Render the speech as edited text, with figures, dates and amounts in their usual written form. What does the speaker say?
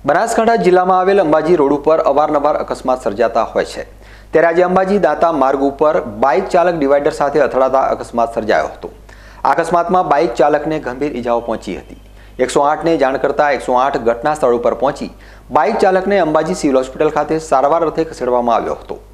બનાસકાંઠા જિલ્લામાં આવેલ અંબાજી રોડ ઉપર અવારનવાર અકસ્માત સર્જાતા હોય છે। ત્યારે આજે અંબાજી દાતા માર્ગ ઉપર બાઇક ચાલક ડિવાઈડર સાથે અથડાતા અકસ્માત સર્જાયો હતો। આ અકસ્માતમાં બાઇક ચાલકને ગંભીર ઇજાઓ પહોંચી હતી। 108ને જાણ કરતા 108 ઘટના સ્થળ ઉપર પહોંચી બાઇક ચાલકને અંબાજી સિવિલ હોસ્પિટલ ખાતે સારવાર અર્થે ખસેડવામાં આવ્યો હતો।